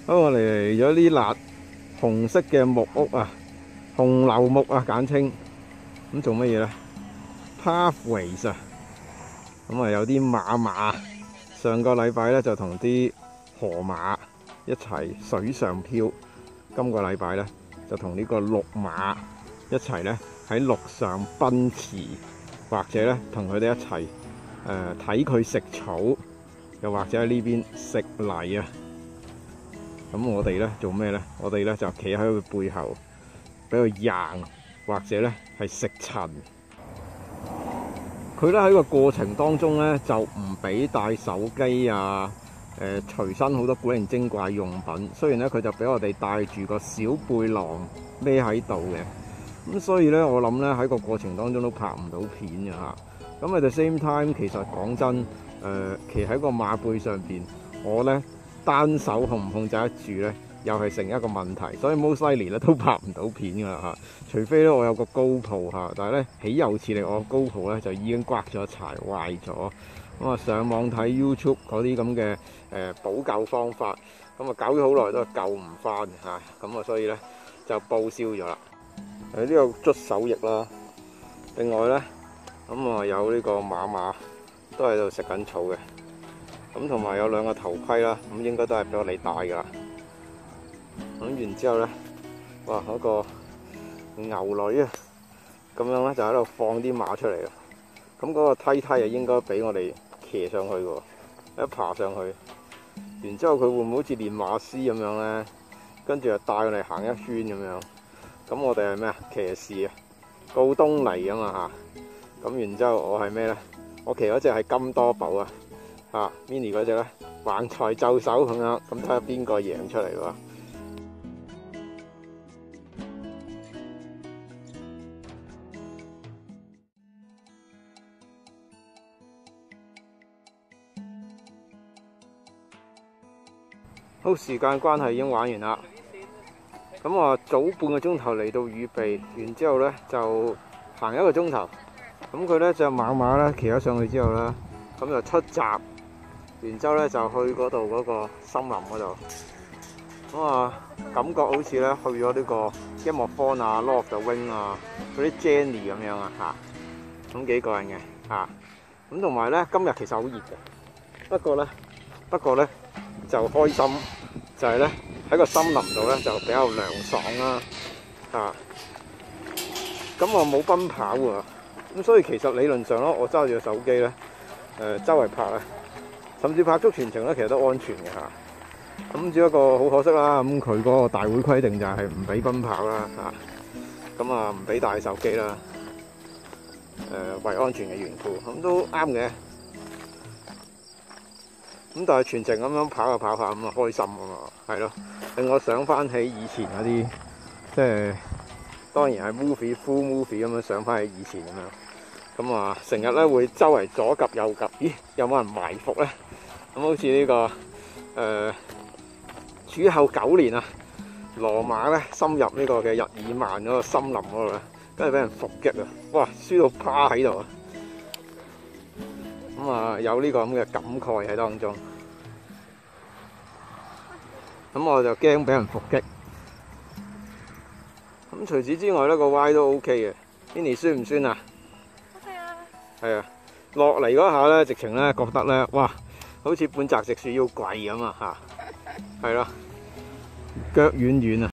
好，我嚟咗呢笪紅色嘅木屋啊，紅樓木啊簡稱。咁做乜嘢咧 ？Pathways 啊，咁啊有啲馬。上個禮拜咧就同啲河馬一齊水上漂，今個禮拜咧就同呢個綠馬一齊咧喺陸上奔馳，或者咧同佢哋一齊睇佢食草，又或者喺呢邊食泥啊。咁我哋咧做咩咧？我哋咧就企喺佢背後，俾佢贏，或者咧係食塵。佢咧喺個過程當中咧就唔俾帶手機啊，隨身好多古靈精怪用品。雖然咧佢就俾我哋帶住個小背囊孭喺度嘅，咁所以咧我諗咧喺個過程當中都拍唔到片嘅嚇。咁at the same time，其實講真，騎喺個馬背上邊，我咧單手控唔控制得住咧，又係成一個問題，所以 most likely 咧都拍唔到片㗎啦嚇。除非咧我有個 GoPro嚇，但係咧豈有此理，我 GoPro 咧就已經刮咗柴壞咗。咁啊上網睇 YouTube 嗰啲咁嘅補救方法，咁啊搞咗好耐都係救唔翻嚇。咁啊所以咧就報銷咗啦。呢個捽手液啦，另外咧咁啊有呢個馬都喺度食緊草嘅。咁同埋有兩個頭盔啦，咁應該都係俾我哋戴㗎啦。咁然之後咧，哇嗰個牛女啊，咁樣咧就喺度放啲馬出嚟啦。咁嗰個梯啊應該俾我哋騎上去㗎喎，一爬上去，然之後佢會唔會好似練馬師咁樣咧？跟住就帶我哋行一圈咁樣。咁我哋係咩啊？騎士啊，告東尼啊嘛嚇。咁然之後我係咩咧？我騎嗰隻係金多寶啊。Mini 嗰隻咧橫財就手咁樣，咁睇下邊個贏出嚟喎？好，時間關係已經玩完啦。咁我早半個鐘頭嚟到預備，然之後咧就行一個鐘頭。咁佢咧隻馬咧騎咗上去之後咧，咁就出閘。然之後咧就去嗰度嗰個森林嗰度，咁啊感覺好似咧去咗呢個 Game of Thrones啊、Lord of the Rings啊嗰啲 Jenny 咁樣啊嚇，咁幾過癮嘅嚇。咁同埋咧今日其實好熱嘅，不過咧就開心，就係咧喺個森林度咧就比較涼爽啦嚇。咁我冇奔跑喎，咁所以其實理論上咯，我揸住個手機咧周圍拍啊。甚至拍足全程咧，其實都安全嘅嚇。咁只不過好可惜啦，咁佢嗰個大會規定就係唔俾奔跑啦嚇。咁啊唔俾帶手機啦。為安全嘅緣故，咁都啱嘅。咁但係全程咁樣跑下咁啊開心啊嘛，係咯。令我想翻起以前嗰啲，即係當然係 full movie 咁樣想翻起以前咁樣。咁啊，成日咧會周圍左及右及，咦？有冇人埋伏咧？咁好似呢個主後9年啊，羅馬咧深入呢個嘅日耳曼嗰個森林嗰度咧，跟住俾人伏擊啊！哇，輸到趴喺度啊！咁啊，有呢個咁嘅感慨喺當中。咁我就驚俾人伏擊。咁除此之外咧，個 Y 都 OK 嘅。Mini 酸唔酸啊？係啊，落嚟嗰下咧，直情咧覺得咧，哇，好似半澤直樹要跪咁啊嚇，係咯，腳軟軟啊！